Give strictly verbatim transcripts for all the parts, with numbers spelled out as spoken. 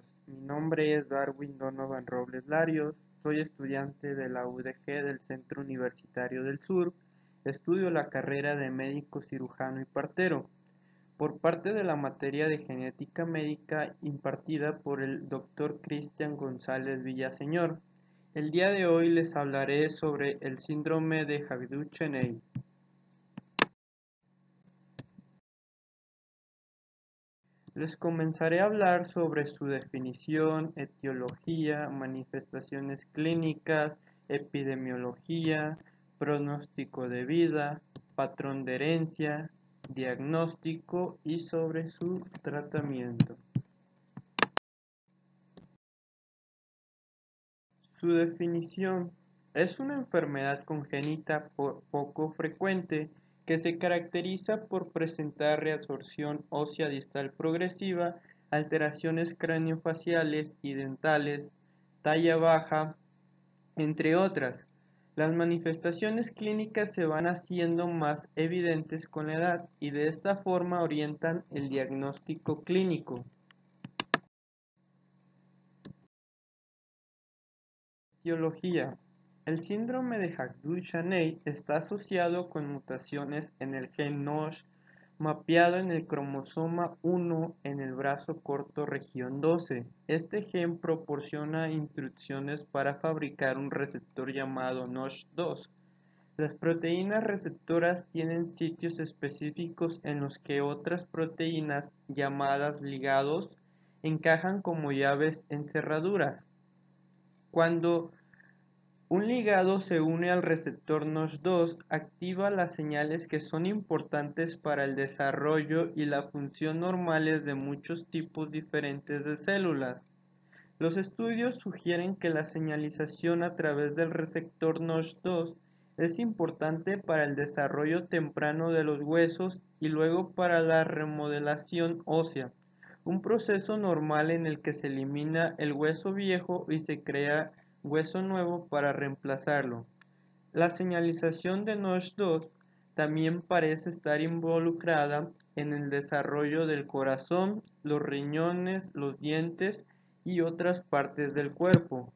Mi nombre es Darwin Donovan Robles Larios, soy estudiante de la U D G del Centro Universitario del Sur, estudio la carrera de médico cirujano y partero, por parte de la materia de genética médica impartida por el doctor Cristian González Villaseñor. El día de hoy les hablaré sobre el síndrome de Hajduk-Cheney. Les comenzaré a hablar sobre su definición, etiología, manifestaciones clínicas, epidemiología, pronóstico de vida, patrón de herencia, diagnóstico y sobre su tratamiento. Su definición es una enfermedad congénita poco frecuente que se caracteriza por presentar reabsorción ósea distal progresiva, alteraciones craneofaciales y dentales, talla baja, entre otras. Las manifestaciones clínicas se van haciendo más evidentes con la edad y de esta forma orientan el diagnóstico clínico. Etiología. El síndrome de Hajduk-Cheney está asociado con mutaciones en el gen NOSH mapeado en el cromosoma uno en el brazo corto región doce. Este gen proporciona instrucciones para fabricar un receptor llamado NOSH dos. Las proteínas receptoras tienen sitios específicos en los que otras proteínas, llamadas ligados, encajan como llaves en cerraduras. Cuando un ligado se une al receptor NOSH dos, activa las señales que son importantes para el desarrollo y la función normales de muchos tipos diferentes de células. Los estudios sugieren que la señalización a través del receptor NOSH dos es importante para el desarrollo temprano de los huesos y luego para la remodelación ósea, un proceso normal en el que se elimina el hueso viejo y se crea hueso nuevo para reemplazarlo. La señalización de NOSH dos también parece estar involucrada en el desarrollo del corazón, los riñones, los dientes y otras partes del cuerpo.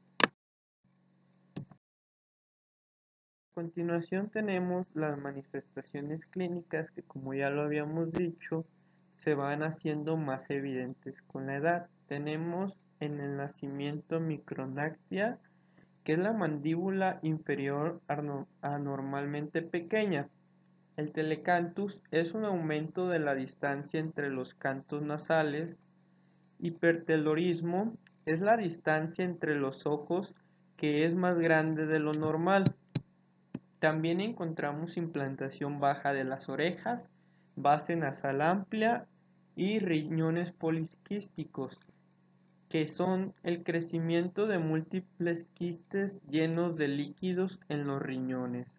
A continuación tenemos las manifestaciones clínicas que, como ya lo habíamos dicho, se van haciendo más evidentes con la edad. Tenemos en el nacimiento micronactia, que es la mandíbula inferior anormalmente pequeña. El telecanthus es un aumento de la distancia entre los cantos nasales. Hipertelorismo es la distancia entre los ojos que es más grande de lo normal. También encontramos implantación baja de las orejas, base nasal amplia y riñones poliquísticos, que son el crecimiento de múltiples quistes llenos de líquidos en los riñones.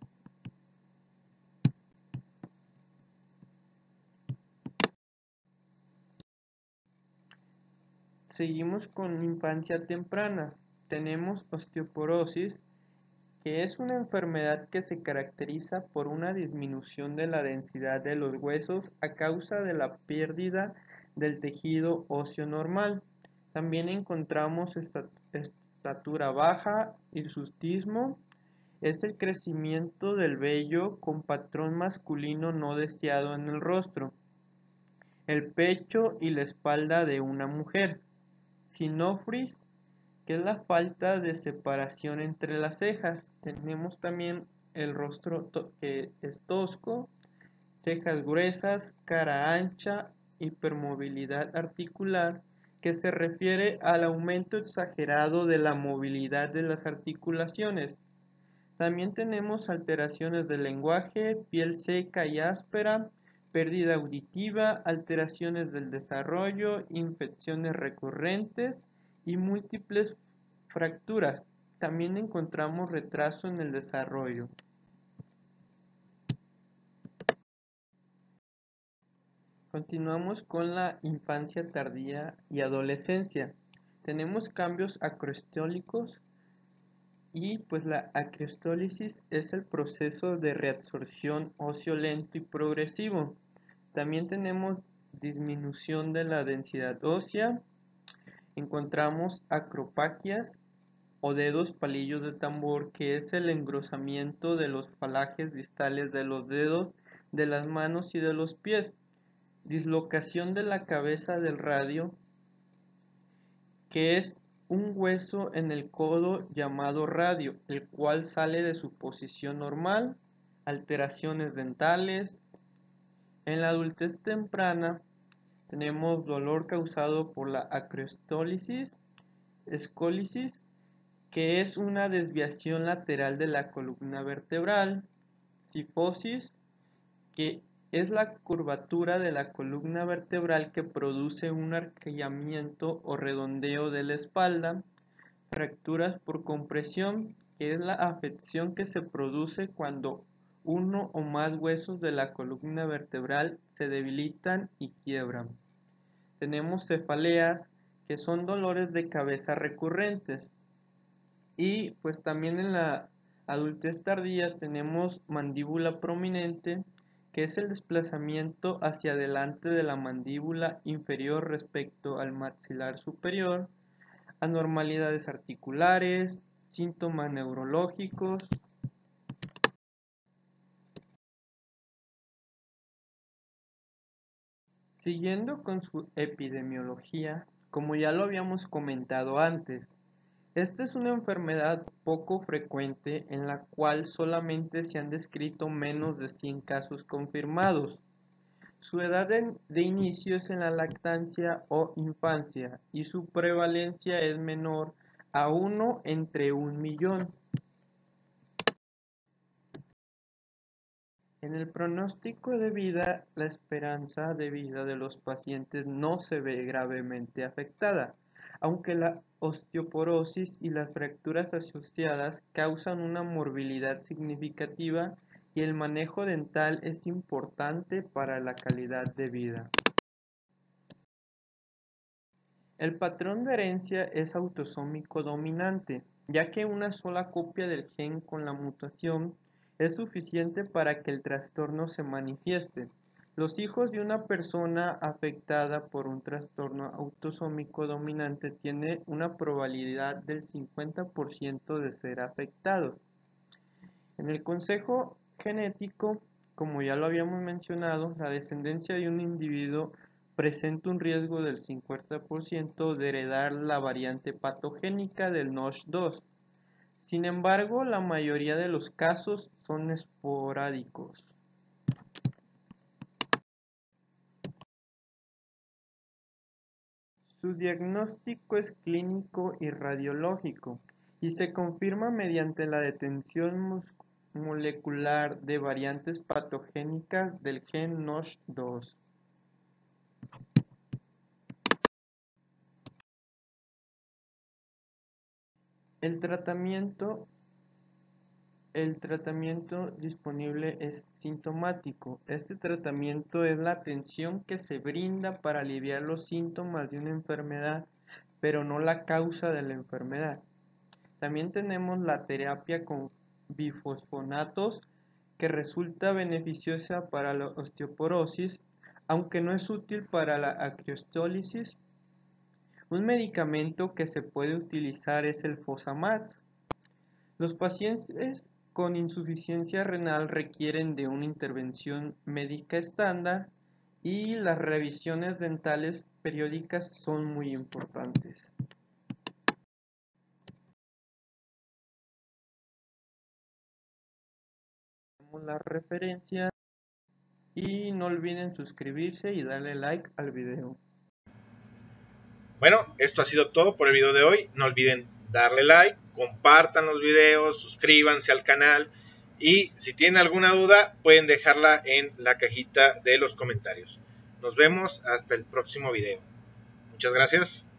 Seguimos con infancia temprana. Tenemos osteoporosis, que es una enfermedad que se caracteriza por una disminución de la densidad de los huesos a causa de la pérdida del tejido óseo normal. También encontramos estatura baja, hirsutismo, es el crecimiento del vello con patrón masculino no deseado en el rostro, el pecho y la espalda de una mujer. Sinofris, que es la falta de separación entre las cejas. Tenemos también el rostro que es tosco, cejas gruesas, cara ancha, hipermovilidad articular, que se refiere al aumento exagerado de la movilidad de las articulaciones. También tenemos alteraciones del lenguaje, piel seca y áspera, pérdida auditiva, alteraciones del desarrollo, infecciones recurrentes y múltiples fracturas. También encontramos retraso en el desarrollo. Continuamos con la infancia tardía y adolescencia. Tenemos cambios acroestólicos y pues la acroestólisis es el proceso de reabsorción óseo lento y progresivo. También tenemos disminución de la densidad ósea Encontramos acropaquias o dedos palillos de tambor, que es el engrosamiento de los falajes distales de los dedos de las manos y de los pies. Dislocación de la cabeza del radio, que es un hueso en el codo llamado radio, el cual sale de su posición normal. Alteraciones dentales. En la adultez temprana tenemos dolor causado por la acroestólisis, escólisis, que es una desviación lateral de la columna vertebral. Cifosis, que es la curvatura de la columna vertebral que produce un arqueamiento o redondeo de la espalda. Fracturas por compresión, que es la afección que se produce cuando uno o más huesos de la columna vertebral se debilitan y quiebran. Tenemos cefaleas, que son dolores de cabeza recurrentes. Y pues también en la adultez tardía tenemos mandíbula prominente, que es el desplazamiento hacia adelante de la mandíbula inferior respecto al maxilar superior. Anormalidades articulares, síntomas neurológicos. Siguiendo con su epidemiología, como ya lo habíamos comentado antes, esta es una enfermedad poco frecuente en la cual solamente se han descrito menos de cien casos confirmados. Su edad de, de inicio es en la lactancia o infancia y su prevalencia es menor a uno entre un millón. En el pronóstico de vida, la esperanza de vida de los pacientes no se ve gravemente afectada, aunque la osteoporosis y las fracturas asociadas causan una morbilidad significativa y el manejo dental es importante para la calidad de vida. El patrón de herencia es autosómico dominante, ya que una sola copia del gen con la mutación es suficiente para que el trastorno se manifieste. Los hijos de una persona afectada por un trastorno autosómico dominante tienen una probabilidad del cincuenta por ciento de ser afectados. En el consejo genético, como ya lo habíamos mencionado, la descendencia de un individuo presenta un riesgo del cincuenta por ciento de heredar la variante patogénica del N O S H dos. Sin embargo, la mayoría de los casos son esporádicos. Su diagnóstico es clínico y radiológico y se confirma mediante la detección molecular de variantes patogénicas del gen N O S H dos. El tratamiento, el tratamiento disponible es sintomático. Este tratamiento es la atención que se brinda para aliviar los síntomas de una enfermedad, pero no la causa de la enfermedad. También tenemos la terapia con bifosfonatos, que resulta beneficiosa para la osteoporosis, aunque no es útil para la acroestólisis. Un medicamento que se puede utilizar es el Fosamax. Los pacientes con insuficiencia renal requieren de una intervención médica estándar y las revisiones dentales periódicas son muy importantes. Tenemos las referencias y no olviden suscribirse y darle like al video. Bueno, esto ha sido todo por el video de hoy. No olviden darle like, compartan los videos, suscríbanse al canal y si tienen alguna duda pueden dejarla en la cajita de los comentarios. Nos vemos hasta el próximo video. Muchas gracias.